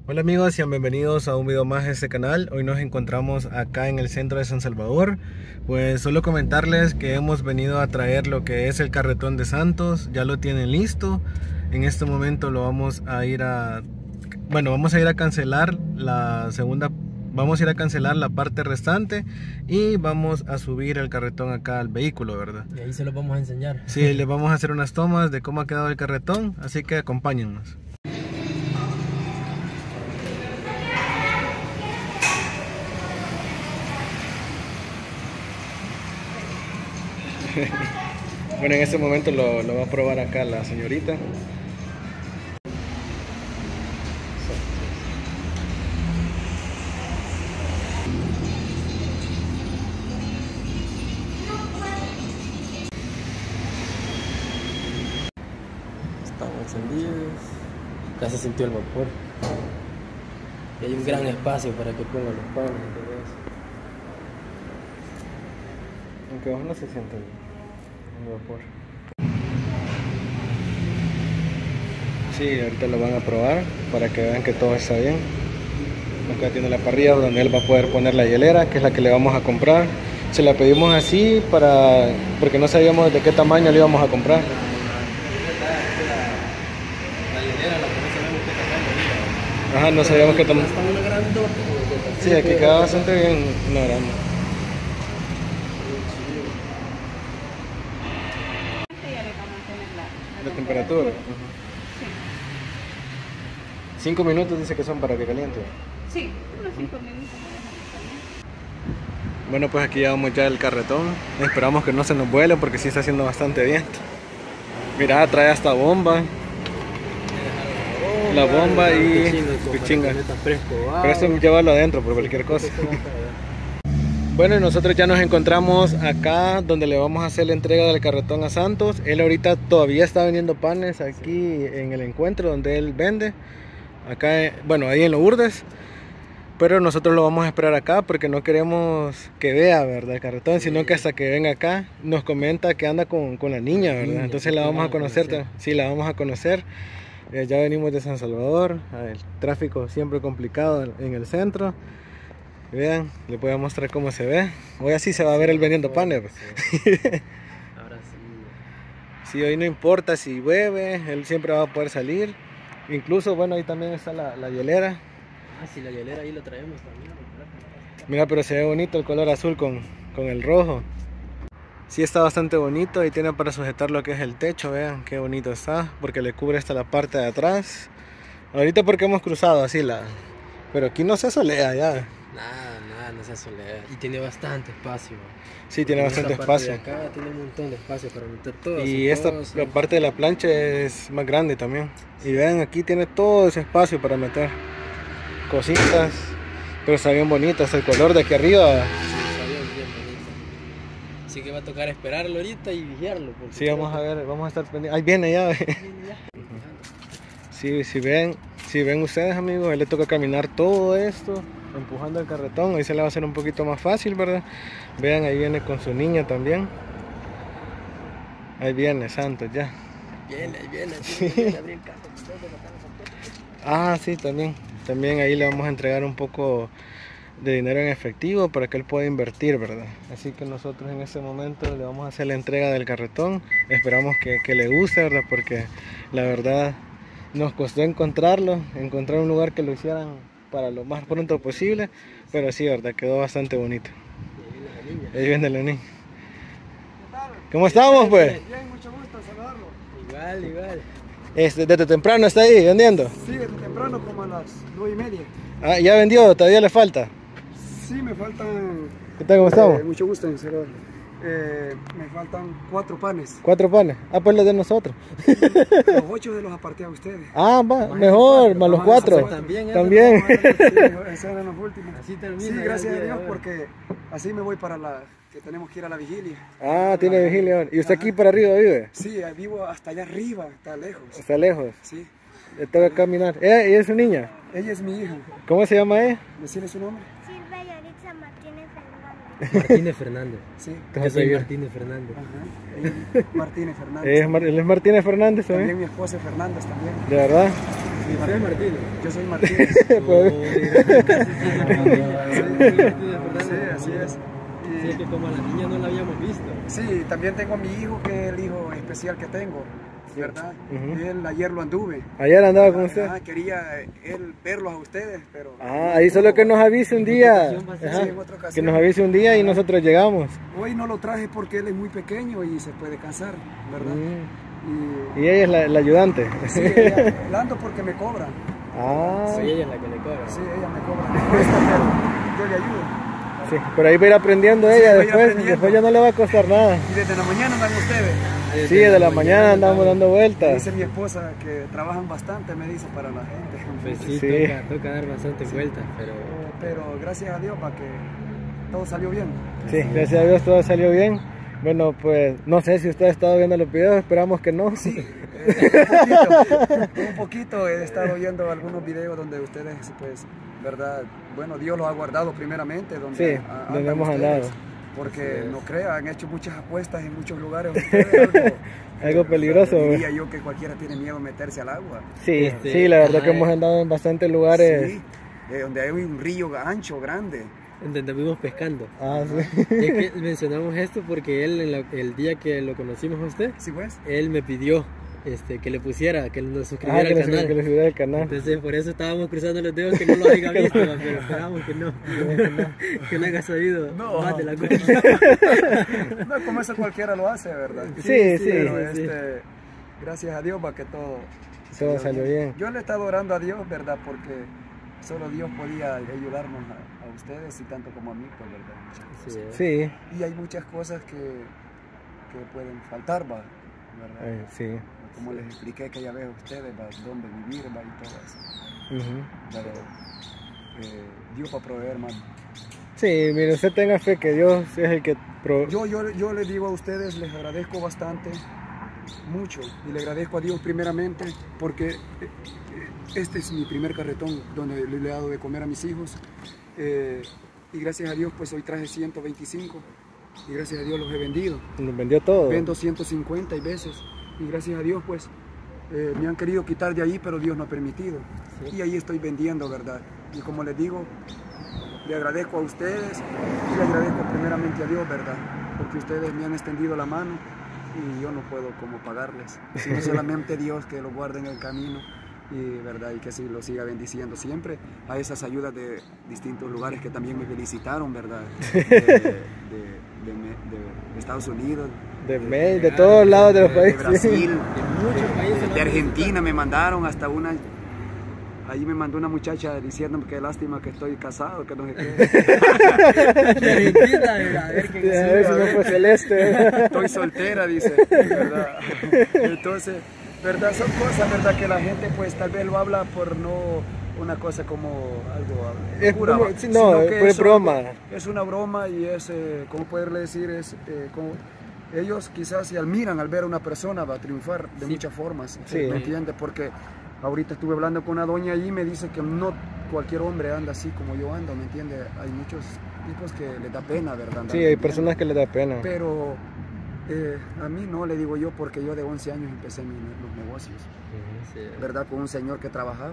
Hola amigos, sean bienvenidos a un video más de este canal. Hoy nos encontramos acá en el centro de San Salvador. Pues solo comentarles que hemos venido a traer lo que es el carretón de Santos. Ya lo tienen listo. En este momento lo vamos a ir a... Bueno, vamos a ir a cancelar la segunda... Vamos a ir a cancelar la parte restante y vamos a subir el carretón acá al vehículo, ¿verdad? Y ahí se los vamos a enseñar. Sí, les vamos a hacer unas tomas de cómo ha quedado el carretón, así que acompáñennos. Bueno, en este momento lo va a probar acá la señorita. Están encendidos. Ya se sintió el vapor. Y hay un gran espacio para que pongan los panes y todo eso. Aunque aún no se siente el vapor. Sí, ahorita lo van a probar para que vean que todo está bien. Acá tiene la parrilla donde él va a poder poner la hielera, que es la que le vamos a comprar. Se la pedimos así porque no sabíamos de qué tamaño le íbamos a comprar. La hielera, la que no sabemos qué tamaño. Ajá, no sabíamos qué tamaño. Está una grandota. Sí, aquí queda bastante bien, no grande. La temperatura. 5 minutos dice que son para que caliente. Sí, unos 5 minutos. Bueno, pues aquí llevamos ya el carretón. Esperamos que no se nos vuele porque sí está haciendo bastante viento. Mira, trae hasta bomba. La bomba y pichinga. Pero esto llevarlo adentro por cualquier cosa. Bueno, y nosotros ya nos encontramos acá donde le vamos a hacer la entrega del carretón a Santos. Él ahorita todavía está vendiendo panes aquí en el encuentro donde él vende. Acá, bueno, ahí en Lourdes. Pero nosotros lo vamos a esperar acá porque no queremos que vea, ¿verdad? El carretón, sino que hasta que venga acá nos comenta que anda con la niña, ¿verdad? Entonces la vamos a conocer. Sí, la vamos a conocer. Ya venimos de San Salvador. El tráfico siempre complicado en el centro. Vean, les voy a mostrar cómo se ve. Hoy así se va a ver él vendiendo panes. Ahora sí. Sí, hoy no importa si llueve, él siempre va a poder salir. Incluso, bueno, ahí también está la hielera. Ah, sí, la hielera ahí lo traemos también. Mira, pero se ve bonito el color azul con el rojo. Sí, está bastante bonito y tiene para sujetar lo que es el techo. Vean qué bonito está, porque le cubre hasta la parte de atrás. Ahorita porque hemos cruzado así pero aquí no se solea ya. Nada, no se asolea. Y tiene bastante espacio. Sí, tiene bastante espacio. Acá tiene un montón de espacio para meter todo. Y la parte de la plancha es más grande también. Y vean, aquí tiene todo ese espacio para meter cositas. Pero está bien bonito, hasta el color de aquí arriba. Sí, está bien bonito. Así que va a tocar esperarlo ahorita y vigiarlo. Sí, vamos a ver, vamos a estar pendientes. Ahí viene ya. Sí, si ven ustedes, amigos, a él le toca caminar todo esto, empujando el carretón. Ahí se le va a hacer un poquito más fácil, ¿verdad? Vean, ahí viene con su niña también. Ahí viene Santos ya. Viene. Sí. Ah, sí, también ahí le vamos a entregar un poco de dinero en efectivo para que él pueda invertir, ¿verdad? Así que nosotros en este momento le vamos a hacer la entrega del carretón. Esperamos que le guste, ¿verdad? Porque la verdad nos costó encontrar un lugar que lo hicieran para lo más pronto posible, pero sí, ¿verdad? Quedó bastante bonito. Ahí viene la niña. ¿Cómo estamos, pues? Bien, mucho gusto saludarlo. Igual. Desde temprano está ahí vendiendo. Sí, desde temprano, como a las 9:30. Ah, ¿ya vendió? ¿Todavía le falta? Sí, me faltan... ¿Qué tal? ¿Cómo estamos? Mucho gusto en saludarlo. Me faltan 4 panes. 4 panes. Ah, pues los de nosotros. Los 8 de los aparté a ustedes. Ah, va, mejor, más los 4. También. También. Sí, esos eran los últimos. Así termina. Sí, ya gracias el a día Dios, de hoy. porque así me voy para que tenemos que ir a la vigilia. Ah, tiene vigilia ahora. ¿Y usted aquí para arriba vive? Sí, vivo hasta allá arriba, está lejos. Está lejos. Sí. Le toca caminar. ¿Y es su niña? Ella es mi hija. ¿Cómo se llama ella? ¿Decirle su nombre? Silvia Yaritza Martínez Fernández. Martínez Fernández. Sí. Yo soy Martínez Fernández. Ajá. Ella es Martínez Fernández. Él es Martínez Fernández también. También mi esposa es Fernández también. ¿De verdad? ¿Usted es Martínez? Yo soy Martínez. Sí, así es. Sí, es que como a la niña no la habíamos visto. Sí, también tengo a mi hijo, que es el hijo especial que tengo, ¿verdad? Él ayer lo anduve. Ayer andaba con usted. Quería él verlos a ustedes, pero... Ahí solo que nos avise un día. Sí, en otra ocasión. Que nos avise un día y nosotros llegamos. Hoy no lo traje porque él es muy pequeño y se puede cansar, ¿verdad? Y ella es la ayudante. Sí, ella, la ando porque me cobra. Sí, ella es la que le cobra. Sí, ella me cobra. Me cuesta, pero yo le ayudo. Sí, por ahí va a ir aprendiendo ella, después ya no le va a costar nada. Y desde la mañana andan ustedes. Sí, desde la mañana andamos dando vueltas. Dice mi esposa que trabajan bastante, me dice, para la gente. Pues sí, toca dar bastante vueltas, pero gracias a Dios para que todo salió bien. Sí, gracias a Dios todo salió bien. Bueno, pues no sé si usted ha estado viendo los videos, esperamos que no. Sí, un poquito he estado viendo algunos videos donde ustedes, pues, verdad, bueno, Dios los ha guardado primeramente, donde, donde hemos andado. Porque no crea, han hecho muchas apuestas en muchos lugares ustedes, algo peligroso. Diría yo que cualquiera tiene miedo a meterse al agua. Sí, sí, la verdad que hemos andado en bastantes lugares. Sí, donde hay un río ancho, grande. En donde fuimos pescando. Sí. Es que mencionamos esto porque él, el día que lo conocimos a usted, ¿Sí, pues? él me pidió que le pusiera, que nos suscribiera al canal. Que le suscribiera al canal. Entonces por eso estábamos cruzando los dedos que no lo haya visto, pero esperamos que no. Que no haya sabido más de la cuenta. No, como eso cualquiera lo hace, ¿verdad? Sí. Pero gracias a Dios para que todo salió bien. Yo le he estado orando a Dios, ¿verdad? Porque solo Dios podía ayudarnos a ustedes y tanto como a mí, pues, ¿verdad? Sí. Y hay muchas cosas que pueden faltar, ¿verdad? Sí. Como les expliqué que ya veo a ustedes, dónde vivir, y todo eso. Pero Dios va a proveer, hermano. Sí, mire, usted tenga fe que Dios es el que provee. Yo les digo a ustedes, les agradezco bastante, mucho, y le agradezco a Dios primeramente porque este es mi primer carretón donde le he dado de comer a mis hijos, y gracias a Dios pues hoy traje 125 y gracias a Dios los he vendido. Los vendió todo. Vendo 150 y veces y gracias a Dios pues me han querido quitar de ahí, pero Dios no ha permitido. Y ahí estoy vendiendo, ¿verdad? Y como les digo, le agradezco a ustedes y le agradezco primeramente a Dios, ¿verdad? Porque ustedes me han extendido la mano y yo no puedo como pagarles, sino solamente Dios que lo guarde en el camino y, ¿verdad? Y que sí lo siga bendiciendo siempre a esas ayudas de distintos lugares que también me felicitaron, ¿verdad? De Estados Unidos, de todos lados de los países. De Brasil, de muchos países, de Argentina me mandaron hasta una. Ahí me mandó una muchacha diciéndome que lástima que estoy casado, que no sé qué. De Argentina, a ver qué a ver si no fue celeste. Estoy soltera, dice, ¿verdad? Entonces, ¿verdad? Son cosas, ¿verdad? Que la gente pues tal vez lo habla por no una cosa como algo pura, es broma. Es una broma y es, ¿cómo poderle decir? Es como ellos quizás se admiran al ver a una persona va a triunfar de muchas formas, ¿me entiendes? Porque ahorita estuve hablando con una doña allí y me dice que no cualquier hombre anda así como yo ando, ¿me entiendes? Hay muchos tipos que les da pena, ¿verdad? Sí, hay personas que les da pena. Pero a mí no, le digo yo, porque yo de 11 años empecé los negocios, ¿verdad? Con un señor que trabajaba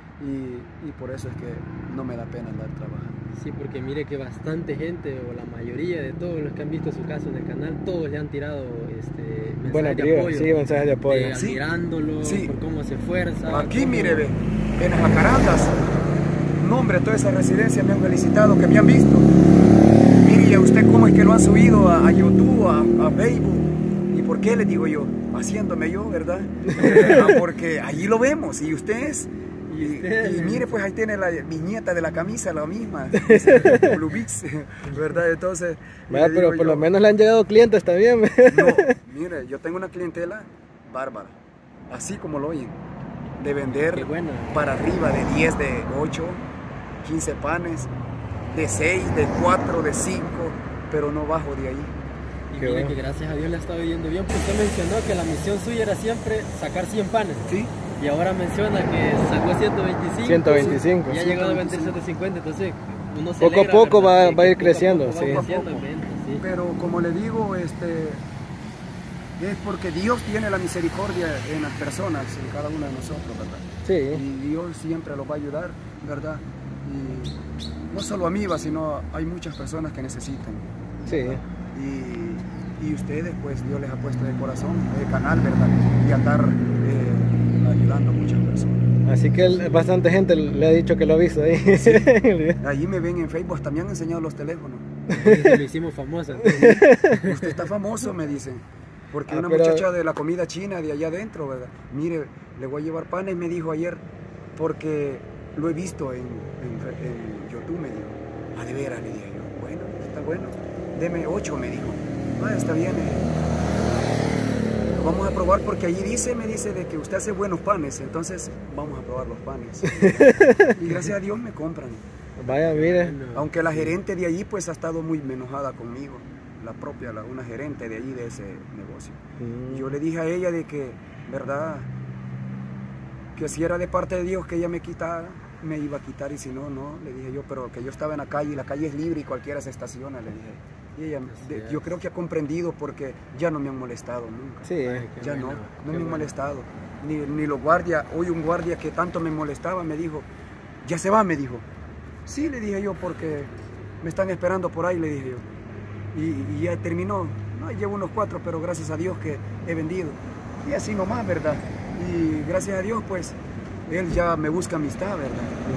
y por eso es que no me da pena andar trabajando. Sí, porque mire que bastante gente, o la mayoría de todos los que han visto su caso en el canal, todos le han tirado mensajes de apoyo. Sí, mensajes de apoyo. Admirándolo, por cómo se esfuerza. Aquí, mire, ve, en las Jacarandas, no, hombre, toda esa residencia me han felicitado, que me han visto. Mire, usted cómo es que lo han subido a YouTube, a Facebook. ¿Y por qué le digo yo? Haciéndome yo, ¿verdad? Porque allí lo vemos, y ustedes... Y mire, pues ahí tiene mi nieta de la camisa, la misma, Blue Beats, ¿verdad? Entonces... pero por lo menos le han llegado clientes también. No, mire, yo tengo una clientela bárbara, así como lo oyen, de vender para arriba de 10, de 8, 15 panes, de 6, de 4, de 5, pero no bajo de ahí. Y mire que gracias a Dios le ha estado yendo bien, porque usted mencionó que la misión suya era siempre sacar 100 panes. Sí. Y ahora menciona que sacó 125. 125. Y ha llegado a vender 150, entonces uno se poco alegra, a poco ¿verdad? va a ir creciendo. Poco a poco. Pero como le digo, es porque Dios tiene la misericordia en las personas, en cada uno de nosotros, ¿verdad? Sí. Y Dios siempre los va a ayudar, ¿verdad? Y no solo a mí, sino hay muchas personas que necesitan. Sí. Y ustedes, pues Dios les ha puesto de corazón el canal, ¿verdad? Y andar ayudando a muchas personas. Así que bastante gente le ha dicho que lo ha visto ahí. Sí. Allí me ven en Facebook, hasta me han enseñado los teléfonos. Lo hicimos famoso. Usted está famoso, me dicen. Porque una muchacha de la comida china de allá adentro, ¿verdad? Mire, le voy a llevar panes, me dijo ayer, porque lo he visto en YouTube, me dijo. Ah, de veras, le dije yo. Bueno, está bueno. Deme 8, me dijo. Ah, está bien. Lo vamos a probar porque allí me dice de que usted hace buenos panes, entonces vamos a probar los panes. Y gracias a Dios me compran. Vaya, mire. Aunque la gerente de allí pues ha estado muy enojada conmigo, una gerente de allí de ese negocio. Y yo le dije a ella de que, verdad, que si era de parte de Dios que ella me quitara, me iba a quitar, y si no, no, le dije yo, pero que yo estaba en la calle y la calle es libre y cualquiera se estaciona, le dije. Y ella, yo creo que ha comprendido porque ya no me han molestado nunca. Sí. Ya no me han molestado. Ni los guardias, hoy un guardia que tanto me molestaba me dijo, ya se va, me dijo. Sí, le dije yo, porque me están esperando por ahí, le dije yo. Y ya terminó, no, llevo unos 4, pero gracias a Dios que he vendido. Y así nomás, ¿verdad? Y gracias a Dios, pues, él ya me busca amistad, ¿verdad?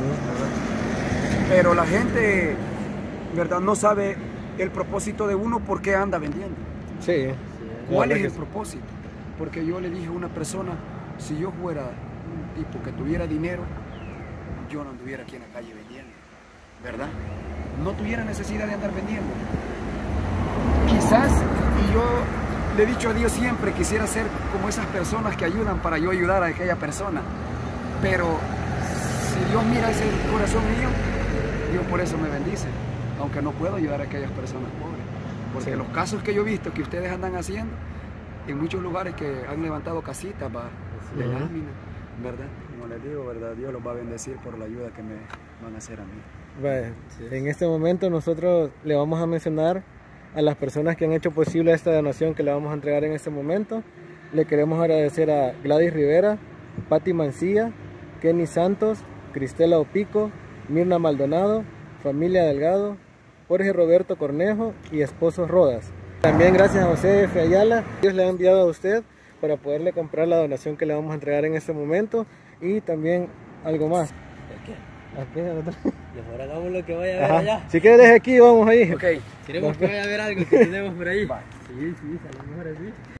Pero la gente, ¿verdad? No sabe el propósito de uno, por qué anda vendiendo. Sí. ¿Cuál es el propósito? Porque yo le dije a una persona, si yo fuera un tipo que tuviera dinero, yo no anduviera aquí en la calle vendiendo, ¿verdad? No tuviera necesidad de andar vendiendo. Quizás, y yo le he dicho a Dios siempre, quisiera ser como esas personas que ayudan para yo ayudar a aquella persona. Pero si Dios mira ese corazón mío, Dios por eso me bendice. Aunque no puedo ayudar a aquellas personas pobres. Porque los casos que yo he visto que ustedes andan haciendo, en muchos lugares que han levantado casitas de lámina, ¿verdad? Como les digo, ¿verdad? Dios los va a bendecir por la ayuda que me van a hacer a mí. Vale. En este momento nosotros le vamos a mencionar a las personas que han hecho posible esta donación que le vamos a entregar en este momento. Le queremos agradecer a Gladys Rivera, Patti Mancilla, Kenny Santos, Cristela Opico, Mirna Maldonado, Familia Delgado, Jorge Roberto Cornejo y Esposos Rodas. También gracias a José F. Ayala, Dios le ha enviado a usted para poderle comprar la donación que le vamos a entregar en este momento, y también algo más. ¿Qué? Mejor hagamos lo que vaya a ver allá. Si quieres deje aquí, vamos ahí. Ok. Queremos que vaya a ver algo que tenemos por ahí. Sí, salimos mejor así.